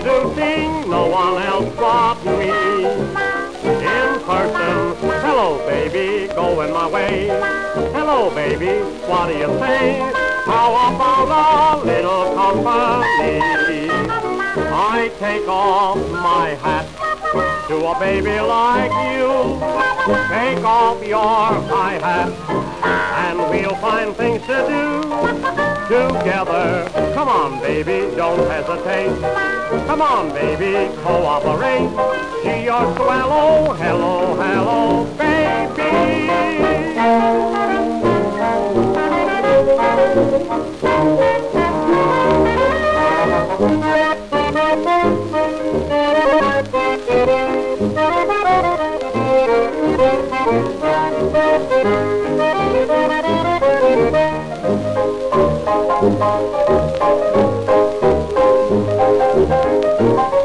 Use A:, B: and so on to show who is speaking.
A: to sing, no one else but me. In person, hello baby, going my way. Hello baby, what do you say? How about a little company? I take off my hat to a baby like you. Take off your high hat and we'll find things to do together. Come on baby, don't hesitate. Come on baby, cooperate. Gee, you're swallow, hello, hello, baby. Thank you.